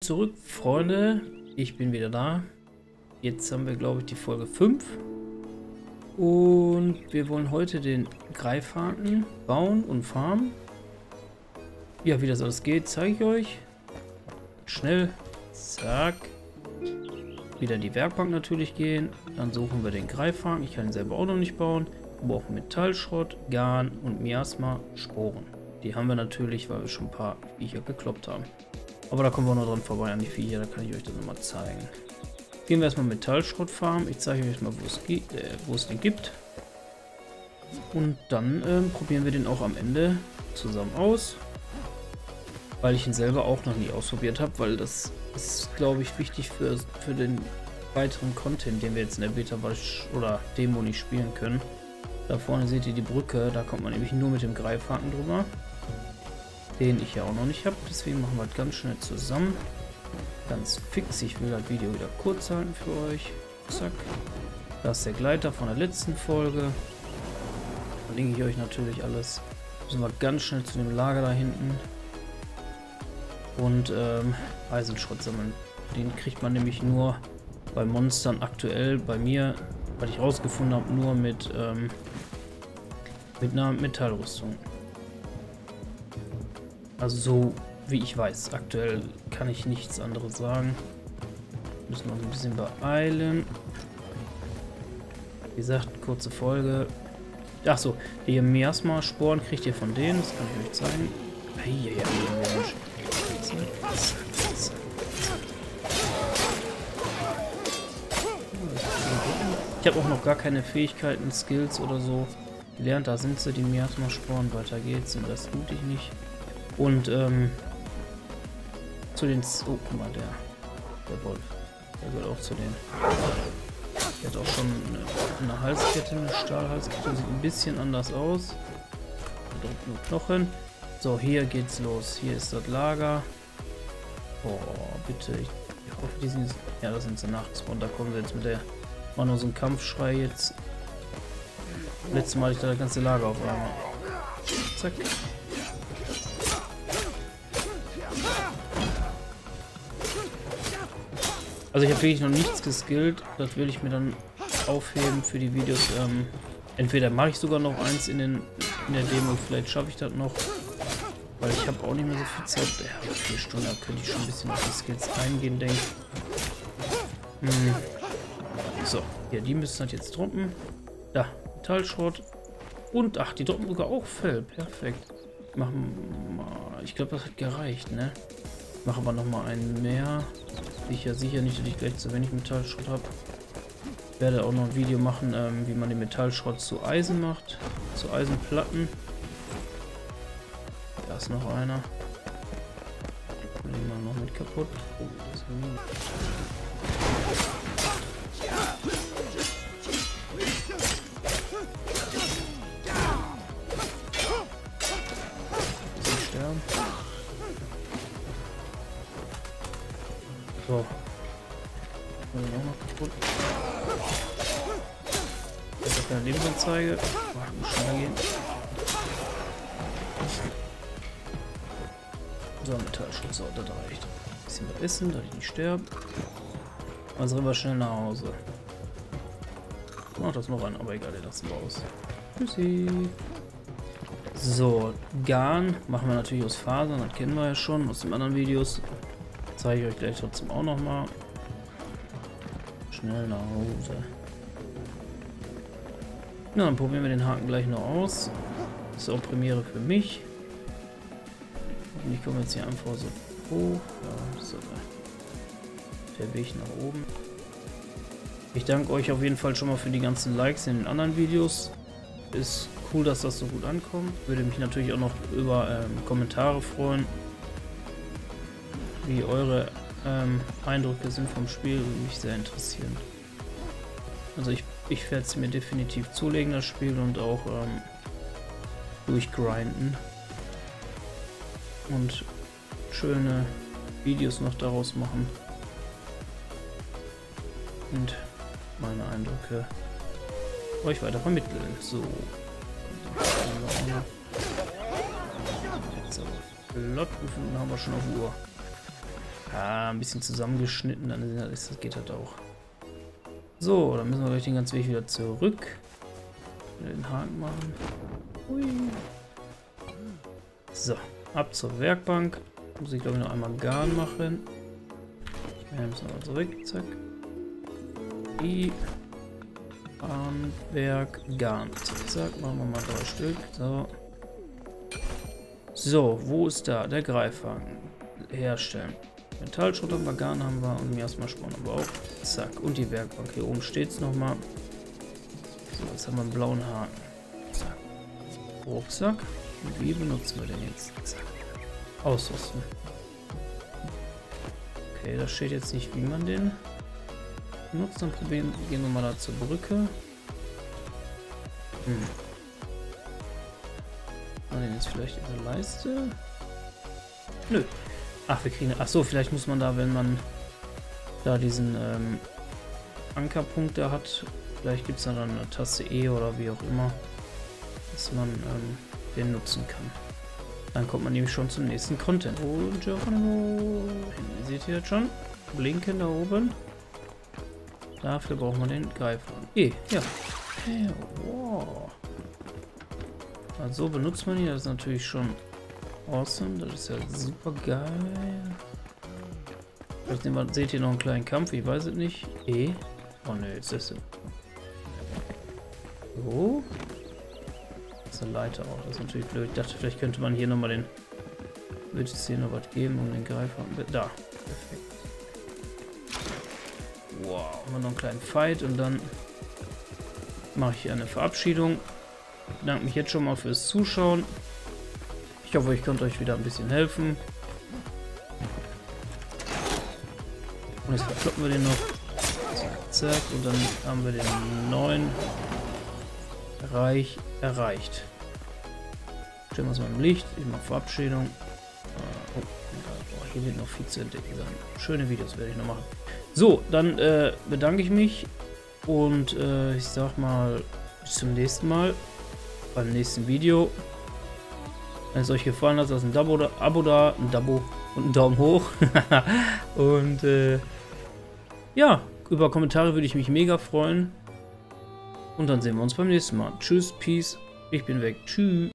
zurück, Freunde. Ich bin wieder da. Jetzt haben wir, glaube ich, die Folge 5. Und wir wollen heute den Greifhaken bauen und farmen. Ja, wie das alles geht, zeige ich euch. Schnell. Zack. Wieder in die Werkbank natürlich gehen. Dann suchen wir den Greifhaken. Ich kann ihn selber auch noch nicht bauen. Wir brauchen Metallschrott, Garn und Miasma-Sporen. Die haben wir natürlich, weil wir schon ein paar Viecher gekloppt haben. Aber da kommen wir noch dran vorbei an die Viecher, da kann ich euch das nochmal zeigen. Gehen wir erstmal Metallschrott farmen. Ich zeige euch mal, wo es den gibt. Und dann probieren wir den auch am Ende zusammen aus. Weil ich ihn selber auch noch nie ausprobiert habe, weil das ist, glaube ich, wichtig für den weiteren Content, den wir jetzt in der Beta oder Demo nicht spielen können. Da vorne seht ihr die Brücke, da kommt man nämlich nur mit dem Greifhaken drüber. Den ich ja auch noch nicht habe, deswegen machen wir das ganz schnell zusammen. Ganz fix, ich will das Video wieder kurz halten für euch. Zack. Da ist der Gleiter von der letzten Folge. Verlinke ich euch natürlich alles. Müssen wir ganz schnell zu dem Lager da hinten. Und Eisenschrott sammeln. Den kriegt man nämlich nur bei Monstern aktuell, bei mir, was ich rausgefunden habe, nur mit einer Metallrüstung. Also so wie ich weiß. Aktuell kann ich nichts anderes sagen. Müssen wir uns ein bisschen beeilen. Wie gesagt, kurze Folge. Achso, die Miasma-Sporen kriegt ihr von denen. Das kann ich euch zeigen. Ich habe auch noch gar keine Fähigkeiten, Skills oder so gelernt. Da sind sie, die Miasma-Sporen. Weiter geht's und das tut ich nicht. Und zu den... Oh, guck mal, der Wolf. Der gehört auch zu denen. Der hat auch schon eine Halskette, eine Stahlhalskette. Sieht ein bisschen anders aus. Da drückt nur Knochen. So, hier geht's los. Hier ist das Lager. Oh, bitte. Ich hoffe, die sind... Ja, da sind sie nachgespawnt. Da kommen sie jetzt mit der... War nur so ein Kampfschrei jetzt. Letztes Mal hatte ich da das ganze Lager auf einmal. Zack. Also ich habe wirklich noch nichts geskillt. Das will ich mir dann aufheben für die Videos. Entweder mache ich sogar noch eins in der Demo. Vielleicht schaffe ich das noch. Weil ich habe auch nicht mehr so viel Zeit. Ja, 4 Stunden, da könnte ich schon ein bisschen auf die Skills eingehen, denke ich. So, ja, die müssen halt jetzt droppen. Da, Metallschrott. Und, ach, die droppen sogar auch Fell. Perfekt. Machen wir, ich glaube, das hat gereicht, ne? Mache aber noch mal einen mehr. Sicher nicht, dass ich gleich zu wenig Metallschrott habe. Ich werde auch noch ein Video machen, wie man den Metallschrott zu Eisen macht. Zu Eisenplatten. Da ist noch einer. Nehmen wir noch mit kaputt. Oh, das ist sterben. So. Auch noch kaputt. Das ist keine Lebensanzeige. Muss schneller gehen. So, Metallschutz, so, das reicht. Ein bisschen was essen, dass ich nicht sterbe. Also rennen wir schnell nach Hause. Oh, das ist noch ein, aber egal, der lassen wir aus. Tschüssi. So, Garn machen wir natürlich aus Fasern, das kennen wir ja schon aus den anderen Videos. Zeige ich euch gleich trotzdem auch noch mal. Schnell nach Hause. Na, dann probieren wir den Haken gleich noch aus. Das ist auch Premiere für mich. Und ich komme jetzt hier einfach so hoch. Ja, so der Weg nach oben. Ich danke euch auf jeden Fall schon mal für die ganzen Likes in den anderen Videos. Ist cool, dass das so gut ankommt. Würde mich natürlich auch noch über Kommentare freuen. Wie eure Eindrücke sind vom Spiel, würde mich sehr interessieren. Also ich werde es mir definitiv zulegen, das Spiel, und auch durchgrinden. Und schöne Videos noch daraus machen. Und meine Eindrücke euch weiter vermitteln. So. Jetzt aber flott, wie viele haben wir schon auf Uhr? Ja, ein bisschen zusammengeschnitten, dann geht das auch. So, dann müssen wir gleich den ganzen Weg wieder zurück. Den Haken machen. Hui. So, ab zur Werkbank. Muss ich, glaube ich, noch einmal Garn machen. Ja, müssen wir zurück. Zack. Handwerk, Garn. Zack, zack. Machen wir mal 3 Stück. So. So, wo ist da? Der Greifhaken. Herstellen. Metallschrott haben wir, Garn haben wir und Miasma-Sporn haben wir auch. Zack. Und die Werkbank. Hier oben steht es nochmal. So, jetzt haben wir einen blauen Haken. Zack. Rucksack. Und wie benutzen wir den jetzt? Zack. Ausrüsten. Okay, da steht jetzt nicht, wie man den benutzt. Dann gehen wir mal da zur Brücke. Man den jetzt vielleicht in der Leiste? Nö. Ach, wir kriegen. Ach so, vielleicht muss man da, wenn man da diesen Ankerpunkt da hat, vielleicht gibt es da dann eine Taste E oder wie auch immer, dass man den nutzen kann. Dann kommt man nämlich schon zum nächsten Content. Und Geronimo. Seht ihr das schon? Blinken da oben. Dafür braucht man den Greifer. E, ja. Hey, wow. Also benutzt man ihn, das ist natürlich schon awesome. Das ist ja super geil. Seht ihr noch einen kleinen Kampf? Ich weiß es nicht. E. Oh ne, jetzt ist es. So. Das ist eine Leiter auch. Das ist natürlich blöd. Ich dachte, vielleicht könnte man hier nochmal den. Würde es hier noch was geben, um den Greifer. Da. Perfekt. Wow. Haben wir noch einen kleinen Fight und dann mache ich hier eine Verabschiedung. Ich bedanke mich jetzt schon mal fürs Zuschauen. Ich hoffe, ich konnte euch wieder ein bisschen helfen. Und jetzt verkloppen wir den noch. Zack, zack. Und dann haben wir den neuen Bereich erreicht. Stellen wir uns mal im Licht. Ich mache Verabschiedung. Oh, hier wird noch viel zu entdecken sein. Schöne Videos werde ich noch machen. So, dann bedanke ich mich. Und ich sag mal, bis zum nächsten Mal. Beim nächsten Video. Wenn es euch gefallen hat, lasst ein Abo da, ein Abo und einen Daumen hoch. Und ja, über Kommentare würde ich mich mega freuen. Und dann sehen wir uns beim nächsten Mal. Tschüss, Peace. Ich bin weg. Tschüss.